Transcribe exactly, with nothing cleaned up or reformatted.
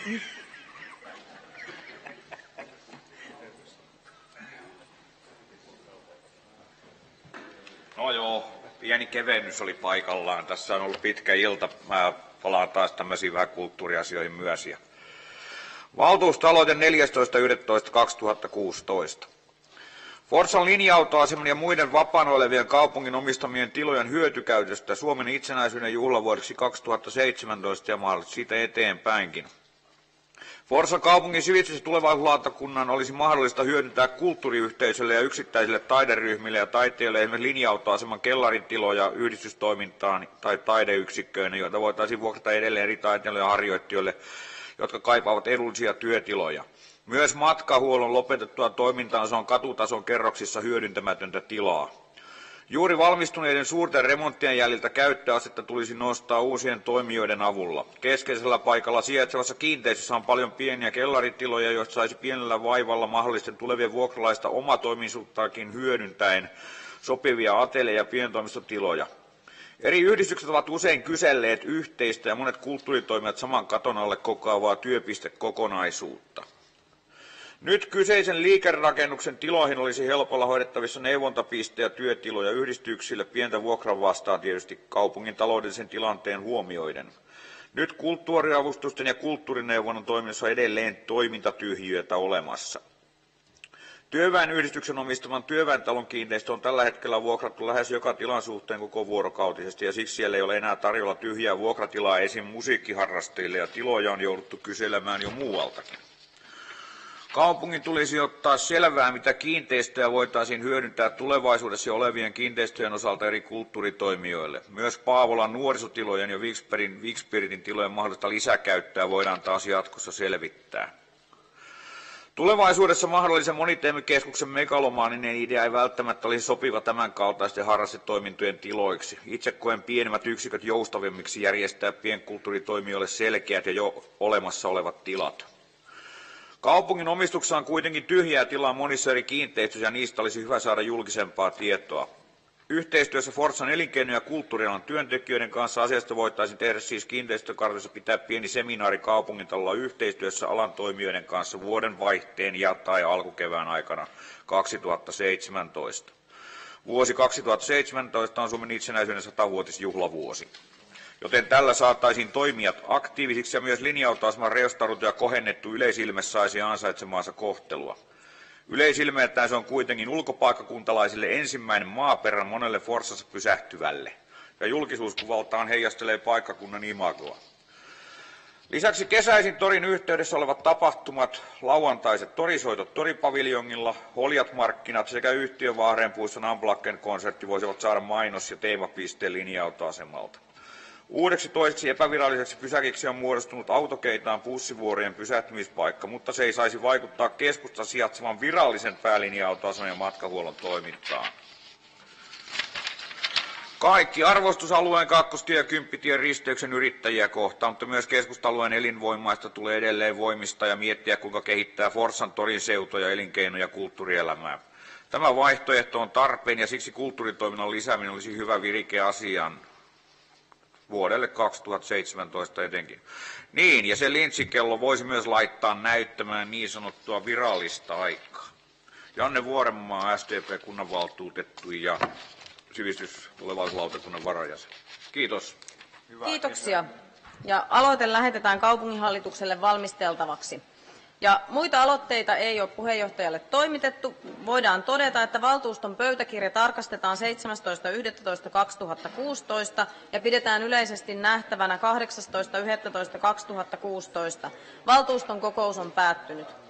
No joo, pieni kevennys oli paikallaan. Tässä on ollut pitkä ilta. Mä palaan taas tämmöisiin vähän kulttuuriasioihin myös. Ja valtuustoaloite neljästoista yhdestoista kaksituhattakuusitoista. Forssan linja-autoaseman ja muiden vapaana olevien kaupungin omistamien tilojen hyötykäytöstä Suomen itsenäisyyden juhlavuodeksi kaksituhattaseitsemäntoista ja mahdollisesti siitä eteenpäinkin. Forssan kaupungin sivistys- ja tulevaisuuslautakunnan olisi mahdollista hyödyntää kulttuuriyhteisölle ja yksittäisille taideryhmille ja taiteilijoille esimerkiksi linja-autoaseman kellarin tiloja yhdistystoimintaan tai taideyksikköön, joita voitaisiin vuokrata edelleen eri taiteilijoille ja harjoittijoille, jotka kaipaavat edullisia työtiloja. Myös matkahuollon lopetettua toimintaansa on katutason kerroksissa hyödyntämätöntä tilaa. Juuri valmistuneiden suurten remonttien jäljiltä käyttöastetta tulisi nostaa uusien toimijoiden avulla. Keskeisellä paikalla sijaitsevassa kiinteistössä on paljon pieniä kellaritiloja, joista saisi pienellä vaivalla mahdollisten tulevien vuokralaista omatoimisuuttaakin hyödyntäen sopivia atelje- ja pientoimistotiloja. Eri yhdistykset ovat usein kyselleet yhteistä ja monet kulttuuritoimijat saman katon alle kokoavaa työpistekokonaisuutta. Nyt kyseisen liikerakennuksen tiloihin olisi helpolla hoidettavissa neuvontapiste- ja työtiloja yhdistyksille pientä vuokran vastaan tietysti kaupungin taloudellisen tilanteen huomioiden. Nyt kulttuuriavustusten ja kulttuurineuvonnan toiminnassa on edelleen toimintatyhjiötä olemassa. Työväenyhdistyksen omistaman työväentalon kiinteistö on tällä hetkellä vuokrattu lähes joka tilan suhteen koko vuorokautisesti ja siksi siellä ei ole enää tarjolla tyhjää vuokratilaa esim. Musiikkiharrastajille ja tiloja on jouduttu kyselemään jo muualtakin. Kaupungin tulisi ottaa selvää, mitä kiinteistöjä voitaisiin hyödyntää tulevaisuudessa jo olevien kiinteistöjen osalta eri kulttuuritoimijoille. Myös Paavolan nuorisotilojen ja Viksperin, Vikspiritin tilojen mahdollista lisäkäyttöä voidaan taas jatkossa selvittää. Tulevaisuudessa mahdollisen moniteemikeskuksen megalomaaninen idea ei välttämättä olisi sopiva tämän kaltaisten harrastetoimintojen tiloiksi. Itse koen pienemmät yksiköt joustavimmiksi järjestää pienkulttuuritoimijoille selkeät ja jo olemassa olevat tilat. Kaupungin omistuksessa on kuitenkin tyhjää tilaa monissa eri kiinteistöissä ja niistä olisi hyvä saada julkisempaa tietoa. Yhteistyössä Forssan elinkeino- ja kulttuurialan työntekijöiden kanssa asiasta voitaisiin tehdä siis kiinteistökartassa pitää pieni seminaari kaupungintalolla yhteistyössä alan toimijoiden kanssa vuoden vaihteen ja tai alkukevään aikana kaksituhattaseitsemäntoista. Vuosi kaksituhattaseitsemäntoista on Suomen itsenäisyyden satavuotisjuhlavuosi. Joten tällä saataisiin toimijat aktiivisiksi ja myös linja-autoaseman restauruttu ja kohennettu yleisilme saisi ansaitsemaansa kohtelua. Yleisilmeeltään se on kuitenkin ulkopaikkakuntalaisille ensimmäinen maaperä monelle Forssassa pysähtyvälle, ja julkisuuskuvaltaan heijastelee paikkakunnan imagoa. Lisäksi kesäisin torin yhteydessä olevat tapahtumat, lauantaiset torisoitot toripaviljongilla, holjat-markkinat sekä yhtiön Vahreenpuiston Unplugged-konsertti voisivat saada mainos- ja teemapisteen linja-autoasemalta. Uudeksi toiseksi epäviralliseksi pysäkiksi on muodostunut autokeitaan bussivuorojen pysähtymispaikka, mutta se ei saisi vaikuttaa keskusta sijaitsevan virallisen päälinja-autoaseman ja matkahuollon toimintaan. Kaikki arvostusalueen kakkostie- ja kymppitien risteyksen yrittäjiä kohtaan, mutta myös keskustalueen elinvoimaista tulee edelleen voimistaa ja miettiä, kuinka kehittää Forssan torin seutoja, elinkeino- ja kulttuurielämää. Tämä vaihtoehto on tarpeen ja siksi kulttuuritoiminnan lisääminen olisi hyvä virike asiaan. Vuodelle kaksituhattaseitsemäntoista etenkin. Niin, ja se linssikello voisi myös laittaa näyttämään niin sanottua virallista aikaa. Janne Vuorenmaa, S D P-kunnanvaltuutettu ja sivistys-tulevaisuuslautakunnan varajäsen. Kiitos. Hyvä. Kiitoksia. Ja aloite lähetetään kaupunginhallitukselle valmisteltavaksi. Ja muita aloitteita ei ole puheenjohtajalle toimitettu. Voidaan todeta, että valtuuston pöytäkirja tarkastetaan seitsemästoista yhdestoista kaksituhattakuusitoista ja pidetään yleisesti nähtävänä kahdeksastoista yhdestoista kaksituhattakuusitoista. Valtuuston kokous on päättynyt.